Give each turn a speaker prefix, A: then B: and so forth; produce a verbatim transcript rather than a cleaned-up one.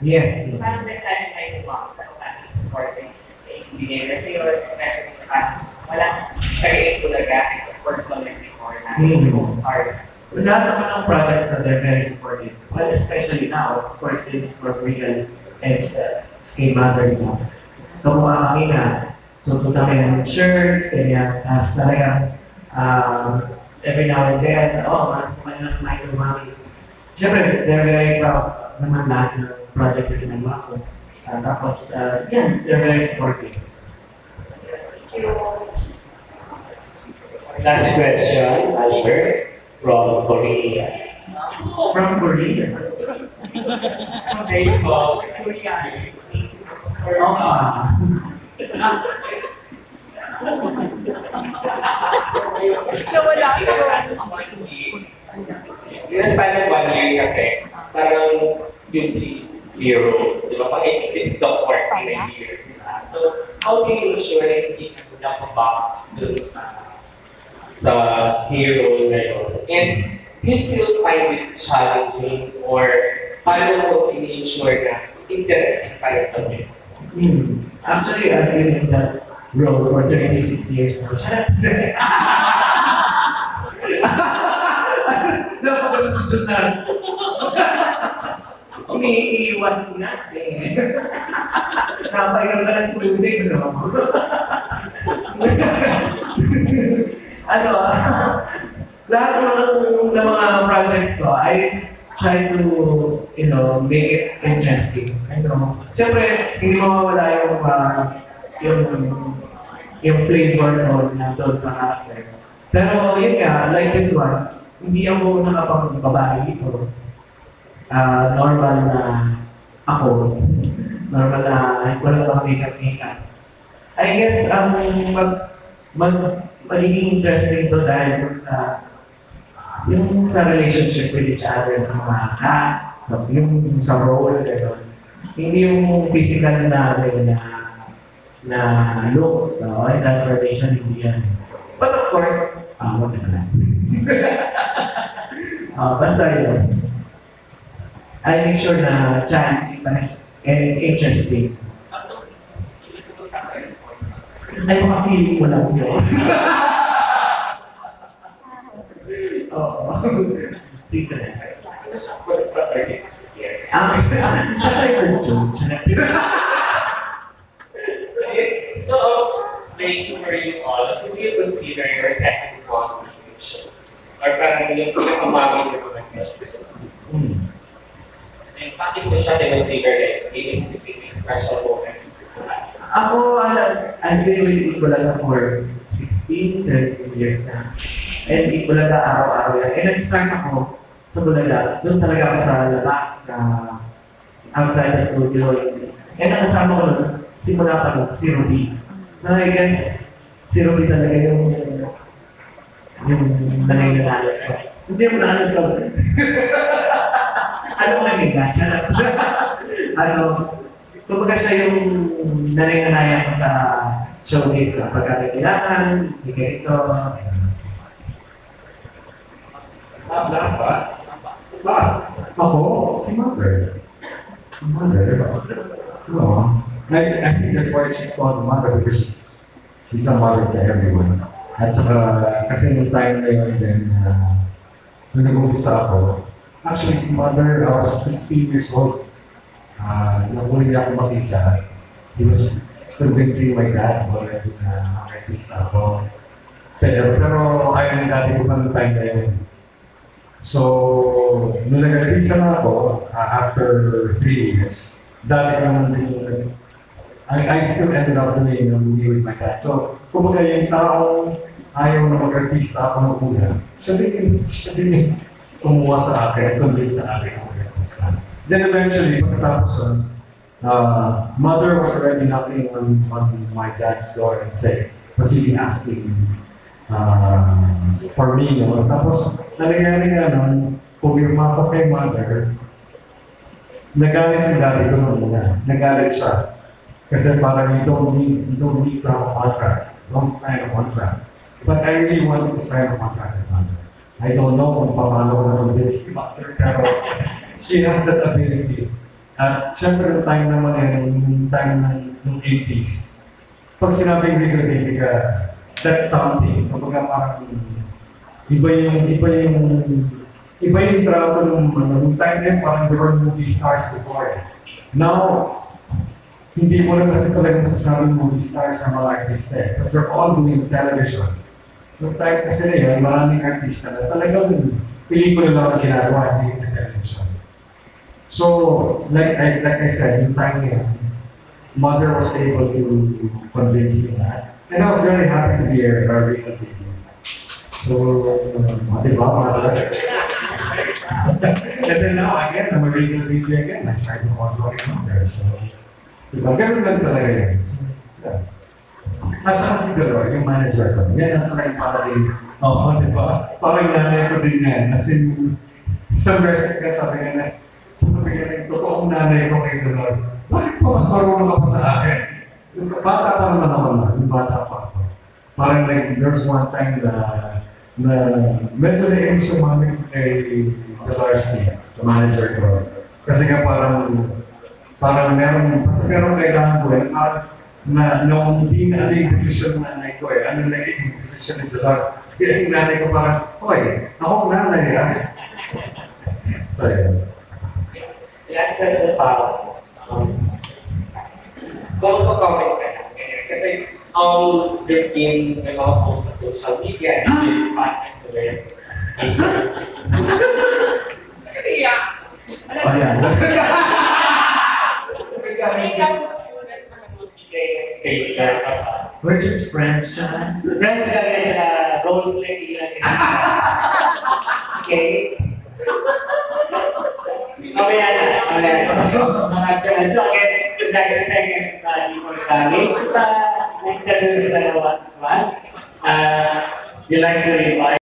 A: Yes.
B: Parang this time may box na kung natin supporting behavior. Kasi yun, especially na walang create talaga and personal before na
A: Mm-hmm.
B: start.
A: Lahat naman ng projects na they're very supportive. Well, especially now, of course, this is for real and uh, schema very now. Kamukha kami na, so punta kami ng shirts, ganyan, tapos talagang, um, every now and then, oh, man, mas nice to mommy. Siyempre, they're very proud naman lahat ng project na ginagawa ko. Uh, tapos, uh, yan, they're very supportive.
C: Last question, Albert, from Korea.
A: From Korea.
B: Okay, so, Korea.
A: Oh, ah.
B: Nawala ko.
C: Yung span of one year kasi, parang beauty heroes, di ba? Pag this is the fourth in a year, di ba? So, how do you ensure na hindi ka napabox dun sa sa hero na yun? And do you still find it challenging or paano mo in-ensure na interesting pa rin kami?
A: Hmm. Actually, I've been in that role for thirty-six years now. Napakalusot na. Umiiwas nga eh. Napainom ka ng tubig, no? Ano, lahat ng, ng mga projects ko, I try to, you know, make it interesting. I know. Siyempre, hindi mawawala yung, uh, yung, yung flavor mo na doon sa character. Pero yun nga, like this one, hindi ako nakapagbabae dito. Uh, normal na ako. Normal na, wala pang makeup-makeup. I guess, ang um, mag, mag, magiging interesting to dahil dun sa yung sa relationship with each other ng mga ka, so, yung sa role, gano'n. Hindi yung physical na, na, na look, no? And transformation, hindi yan. But of course, ah, wag na lang. uh, basta yun. I make sure na challenging pa rin and interesting.
B: Also, hindi ko sa respond.
A: Ay, mga feeling mo lang yun. Oo. Secret.
C: Ano siya po sa thirty-six years?
A: Ah, siya sa joke.
C: So, like, for you all, who do you consider your second bond relationship? Or parang yung pinakamami ng mga situations?
A: Hmm.
C: And bakit mo siya consider like a specific special moment?
A: Ako, uh, I've been with Ipulaga for sixteen, seventeen years na. And Ipulaga araw-araw yan. And nag-start ako sa Bulaga. Doon talaga ako sa labas, na outside the studio. And ang kasama ko nun, simula pa nun, si Ruby. So I guess, si Ruby talaga yung yung nangyayari ko. Hindi mo nalang ko. Ano nangyayari? Ano, kumbaga siya yung nangyayari ko sa showcase na pagkakailangan, hindi ganito.
C: Ah, ba?
D: Ba? Ako? Si Mother. Si Mother? No. I, I think that's why she's called Mother because she's, she's a mother to everyone. At saka, kasi nung time na yun din, uh, nung nag-umpisa ako, actually si Mother, I was sixteen years old. Uh, nung huli niya ako makita, he was convincing my dad already na artist ako. Pero, pero ayaw ni dati ko pa nung time na yun. So, nung nag-artist na ako, uh, after three years, dati naman din yung I, I still ended up doing a movie with my dad. So, kumbaga yung taong ayaw na mag-artista ako ng una, siya din, siya din yung kumuha sa akin, convince sa akin ako mag-artista. Then eventually, pagkatapos nun, uh, Mother was already knocking on, on my dad's door and say, was even asking uh, for me, no? Tapos, nangyari nga nun, pumirma ko kay Mother, nagalit yung daddy ko nung una, nagalit siya. Kasi parang you don't need, you don't need to have a contract. Don't sign a contract. But I really wanted to sign a contract with Mother. I don't know kung paano ko na-convince si Mother, pero she has that ability At syempre, yung time naman yan, yung time ng, ng eighties. Pag sinabing Rico Daviga, that's something. Kapag parang iba yung, iba yung, iba yung trato ng, ano, yung time na yun, parang there were movie stars before. Now, hindi mo na kasi talaga masasabing movie stars ng mga artista eh. Because they're all doing television. Yung time kasi na yun, maraming artista na talagang pelikula lang ang ginagawa, hindi yung television. So, like I, like I said, yung time na yun, mother was able to convince me that. And I was very happy to be a, a real baby. So, um, di ba, mother? And then now, again, I'm a real baby again. I started watching mother. So, diba, ganun lang talaga yun. So, yeah. At saka si Dolor, yung manager ko, yan ang talagang parang, oo, di ba? Parang nanay ko din yan. As in, isang verses ka sabi nga na, sabi nga na, totoong nanay ko kay Dolor. Bakit pa mas marunong ka pa sa akin? Yung bata pa naman ako na, yung bata pa ako. Parang like, there's one time na, na medyo na-inis yung mami kay Dolor's team, sa manager ko. Kasi nga parang, parang meron, basta meron kailangan ko eh, na nung hindi na ano yung desisyon ng nanay ko eh, ano lang yung desisyon ng Dolor. Kaya yung nanay ko parang, oy, ako ang nanay ah. So yun.
C: Last question pa, um, kung comment ka na, ganyan. Kasi ang your team may mga posts sa social media, and it's fun to learn. Kaya,
D: Oh yan. We're just friends, John.
E: Friends kami sa role play lang. Okay? Mamaya na. Mamaya na. Mga channel. So, again, nag-thank you sa Nicole Kami. Sa nag-thank you sa dalawa. Uh, you like to invite